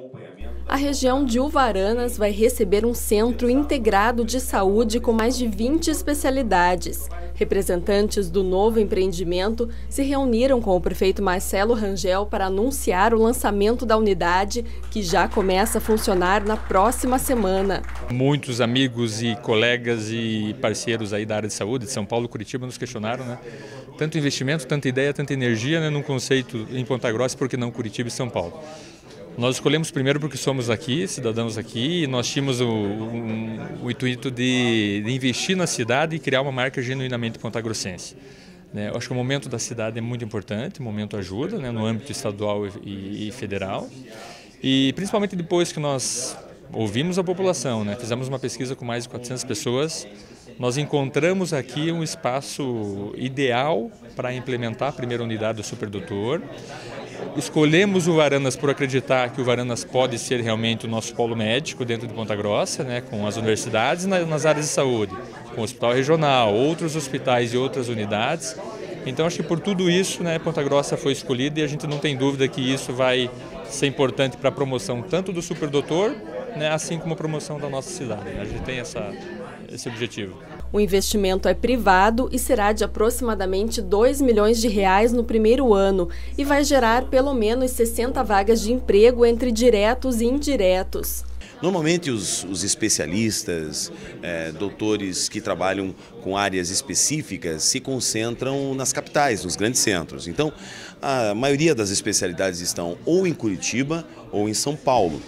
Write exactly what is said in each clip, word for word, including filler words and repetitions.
A região de Uvaranas vai receber um centro integrado de saúde com mais de vinte especialidades. Representantes do novo empreendimento se reuniram com o prefeito Marcelo Rangel para anunciar o lançamento da unidade, que já começa a funcionar na próxima semana. Muitos amigos e colegas e parceiros aí da área de saúde de São Paulo e Curitiba nos questionaram, né? Tanto investimento, tanta ideia, tanta energia, né, num conceito em Ponta Grossa, por que não Curitiba e São Paulo? Nós escolhemos primeiro porque somos aqui, cidadãos aqui, e nós tínhamos o, um, o intuito de, de investir na cidade e criar uma marca genuinamente pontagrossense. Né? Eu acho que o momento da cidade é muito importante, o momento ajuda, né, no âmbito estadual e, e federal, e principalmente depois que nós ouvimos a população, né, fizemos uma pesquisa com mais de quatrocentas pessoas, nós encontramos aqui um espaço ideal para implementar a primeira unidade do superdoutor. Escolhemos o Uvaranas por acreditar que o Uvaranas pode ser realmente o nosso polo médico dentro de Ponta Grossa, né, com as universidades nas áreas de saúde, com o hospital regional, outros hospitais e outras unidades. Então acho que por tudo isso, né, Ponta Grossa foi escolhida e a gente não tem dúvida que isso vai ser importante para a promoção tanto do superdoutor, né, assim como a promoção da nossa cidade. A gente tem essa, esse objetivo. O investimento é privado e será de aproximadamente dois milhões de reais no primeiro ano e vai gerar pelo menos sessenta vagas de emprego entre diretos e indiretos. Normalmente os, os especialistas, é, doutores que trabalham com áreas específicas se concentram nas capitais, nos grandes centros. Então, a maioria das especialidades estão ou em Curitiba ou em São Paulo.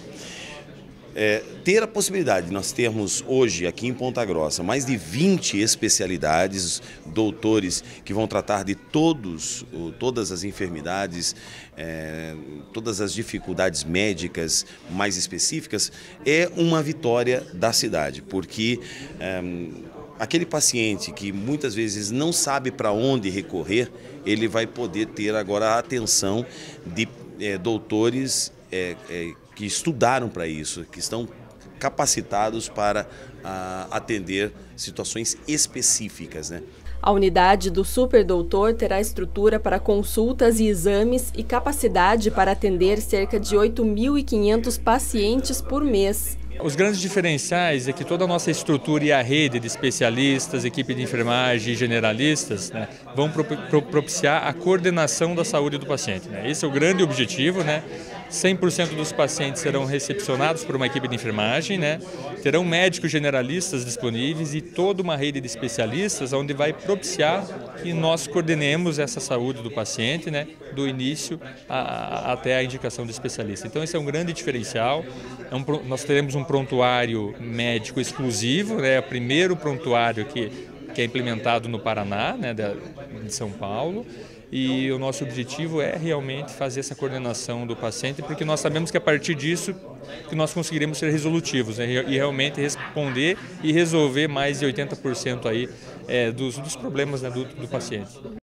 É, ter a possibilidade de nós termos hoje aqui em Ponta Grossa mais de vinte especialidades, doutores que vão tratar de todos, todas as enfermidades, é, todas as dificuldades médicas mais específicas, é uma vitória da cidade, porque é, aquele paciente que muitas vezes não sabe para onde recorrer, ele vai poder ter agora a atenção de é, doutores é, é, que estudaram para isso, que estão capacitados para a, atender situações específicas, né? A unidade do superdoutor terá estrutura para consultas e exames e capacidade para atender cerca de oito mil e quinhentos pacientes por mês. Os grandes diferenciais é que toda a nossa estrutura e a rede de especialistas, equipe de enfermagem e generalistas, né, vão propiciar a coordenação da saúde do paciente. Né? Esse é o grande objetivo, né? cem por cento dos pacientes serão recepcionados por uma equipe de enfermagem, né? Terão médicos generalistas disponíveis e toda uma rede de especialistas onde vai propiciar que nós coordenemos essa saúde do paciente, né? Do início a, a, até a indicação do especialista. Então esse é um grande diferencial. É um, nós teremos um prontuário médico exclusivo, né? O primeiro prontuário que, que é implementado no Paraná, né? de, de São Paulo. E o nosso objetivo é realmente fazer essa coordenação do paciente, porque nós sabemos que a partir disso que nós conseguiremos ser resolutivos, né, e realmente responder e resolver mais de oitenta por cento aí, é, dos, dos problemas, né, do, do paciente.